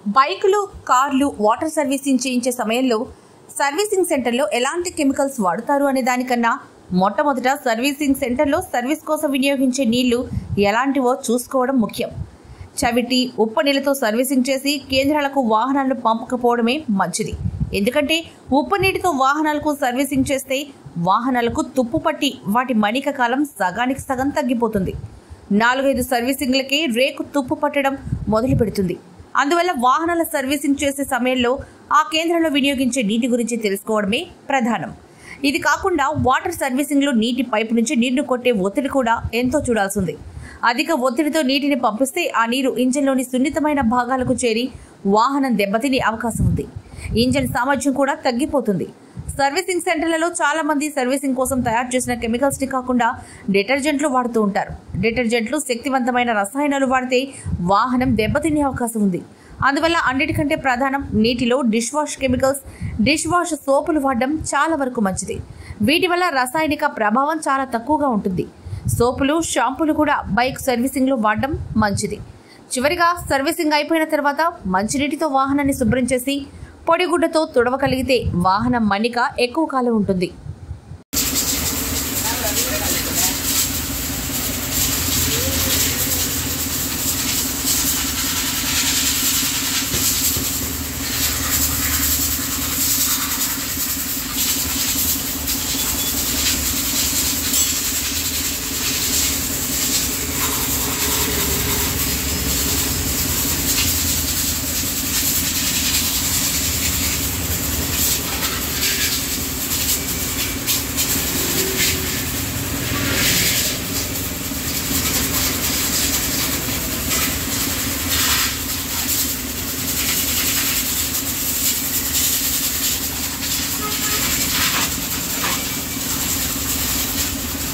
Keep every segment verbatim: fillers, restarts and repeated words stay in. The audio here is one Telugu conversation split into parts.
బైకులు, కార్లు వాటర్ సర్వీసింగ్ చేయించే సమయంలో సర్వీసింగ్ సెంటర్లో ఎలాంటి కెమికల్స్ వాడతారు అనే దానికన్నా మొట్టమొదట సర్వీసింగ్ సెంటర్లో సర్వీస్ కోసం వినియోగించే నీళ్లు ఎలాంటివో చూసుకోవడం ముఖ్యం. చవిటి, ఉప్పు నీళ్లతో సర్వీసింగ్ చేసి కేంద్రాలకు వాహనాలను పంపకపోవడమే మంచిది. ఎందుకంటే ఉప్పు నీటితో వాహనాలకు సర్వీసింగ్ చేస్తే వాహనాలకు తుప్పు పట్టి వాటి మణిక కాలం సగానికి సగం తగ్గిపోతుంది. నాలుగైదు సర్వీసింగ్లకే రేకు తుప్పు పట్టడం మొదలు పెడుతుంది. అందువల్ల వాహనాల సర్వీసింగ్ చేసే సమయంలో ఆ కేంద్రంలో వినియోగించే నీటి గురించి తెలుసుకోవడమే ప్రధానం. ఇది కాకుండా వాటర్ సర్వీసింగ్లో నీటి పైపు నుంచి నీళ్లు కొట్టే ఒత్తిడి కూడా ఎంతో చూడాల్సింది. అధిక ఒత్తిడితో నీటిని పంపిస్తే ఆ నీరు ఇంజన్లోని సున్నితమైన భాగాలకు చేరి వాహనం దెబ్బతినే అవకాశం ఉంది. ఇంజన్ సామర్థ్యం కూడా తగ్గిపోతుంది. సర్వీసింగ్ సెంటర్లలో చాలా మంది సర్వీసింగ్ కోసం తయారు చేసిన కెమికల్స్ ని కాకుండా డిటర్జెంట్లు వాడుతూ ఉంటారు. డిటర్జెంట్లు శక్తివంతమైన రసాయనాలు వాడితే వాహనం దెబ్బతినే అవకాశం ఉంది. అందువల్ల అన్నిటికంటే ప్రధానం నీటిలో dish wash chemicals, dish wash సోపులు వాడడం చాలా వరకు మంచిది. వీటి వల్ల రసాయనిక ప్రభావం చాలా తక్కువగా ఉంటుంది. సోపులు, షాంపూలు కూడా బైక్ సర్వీసింగ్ లో వాడడం మంచిది. చివరిగా సర్వీసింగ్ అయిపోయిన తర్వాత మంచినీటితో వాహనాన్ని శుభ్రం చేసి పొడిగుడ్డతో తుడవగలిగితే వాహనం మన్నిక ఎక్కువ కాలం ఉంటుంది.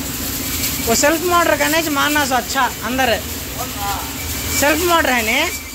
वो सेल्फ मोटर का नहीं मानना सो अच्छा अंदर सेल्फ मोटर है ने